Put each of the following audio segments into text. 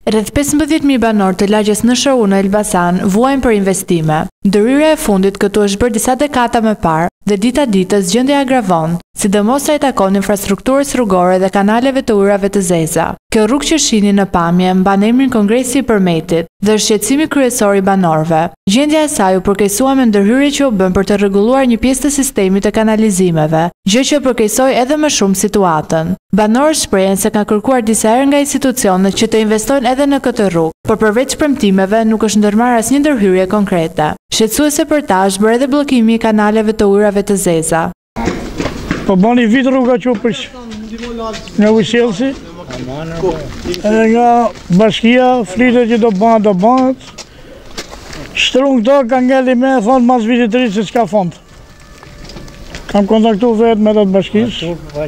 Rreth 15.000 banorë të lagjes në Rrugë në Elbasan vuajnë për investime. Ndërhyrja e fundit këtu është bërë disa dekada më parë dhe dita ditës gjendja agravon, sidomos sa i takon infrastrukturës rrugore dhe kanaleve të ujrave të zeza. Kjo rrugë që shihni në pamje mban emrin Kongresi i Përmetit dhe është shqetësimi kryesor i banorëve. Gjendja e saj u përkeqësua me ndërhyrje që u bën për të rregulluar një pjesë të sistemit të kanalizimeve, gjë që përkeqësoi edhe më shumë situatën. Banorët shprehen se kanë kërkuar disa herë nga institucionet që të investojnë edhe në këtë rrugë, por përveç premtimeve nuk është ndërmarrë asnjë ndërhyrje konkrete. Shqetësuese për ta është bërë edhe bllokimi i kanaleve të ujrave të zeza. Po bani vit rruga që u prish nga Ujësi, edhe nga bashkia, flitet që do bëhet. Shtrun këto ka ngelli me e thonë mas vitit të ri se s'ka fond. Kam kontaktu vetë me të bashkis.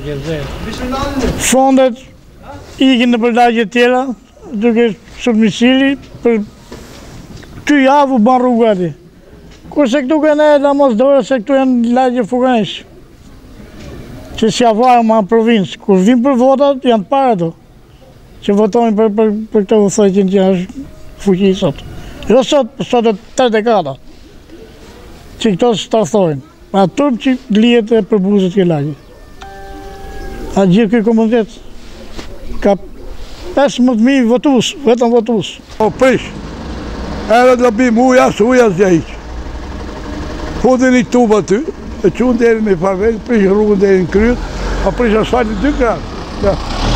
Fondet ikin në përlagje tjera, duke submisili, për 2 javë u ban rruga ati. Kurse këtu këne e la mos dore se këtu janë lagje fukanësh. Që s'ja varë ma në provincë, kur vim për votat, janë të pare tu. Që votojnë për këtë vëthojtjen që është fuqi sot. Jo sot, sot e 3 dekada. Që këto s'tarthojnë. A turp që lijet e përbuzët ke lagje. A gjithë këj komunitet ka 15.000 votus, vetëm votus. O prish, edhe të bim uja, së uja s'ja iqë. Hudin i tuba ty, e qunë deri me farvel, prish rrugën deri në kryet, a prish asfaltin 2 krasë.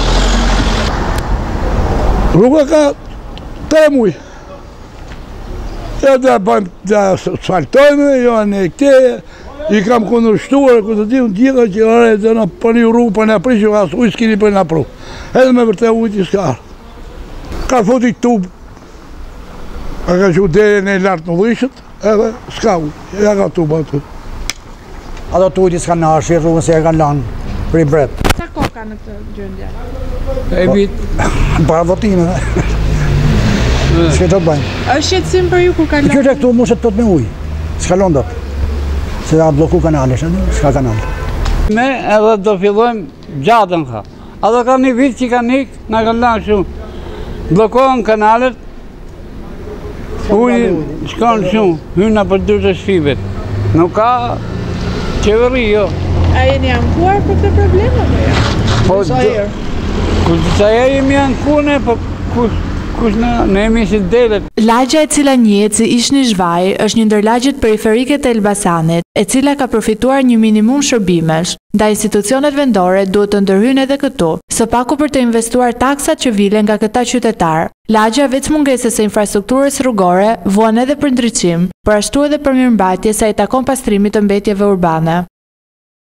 Rruga ka 3 muj. Edhe dhe asfaltojme, jo në këte, i kam kundërshtuar, këtë di unë gjitha që are dhe në për një rrugë, për një prish, asë ujë s'kini për një pru. Edhe me vërte ujë që s'ka arë. Ka fut i tubë, a ka që deri në lartë në dhishët, edhe s'ka ujë, ja ka tubë atë. Ato të ujtë s'ka nashi, rrugën se e kanë lanë për i bretë. Sa kohë ka në këtë gjendje? E vitë. Para votimeve. Shke të bëjnë. Është shqetësim për ju kur ka lanë? Kjërë e këtu mushet tot me ujë, s'ka lonë dot. Se da bloku kanale, s'ka kanale. Ne edhe do fillojmë gjatën ka. Ato ka një vit që ka nikë, nga kanë lanë shumë. Blokohen kanalet, ujë shkon shumë, hyna për dyrë të shfibet. Nuk ka qeveri, jo. A jeni ankuar për këtë problem apo jo? Po disa herë. Kur disa herë jemi ankune, po kush ne jemi si delet. Lagja e cila njihet si ish një zhvaj është një ndër lagjet periferike të Elbasanit, e cila ka përfituar një minimum shërbimesh. Ndaj institucionet vendore duhet të ndërhyjnë edhe këtu, së paku për të investuar taksat që vilen nga këta qytetar. Lagja veç mungesës së infrastrukturës rrugore vuan edhe për ndriçim, por ashtu edhe për mirëmbajtje sa i takon pastrimit të mbetjeve urbane.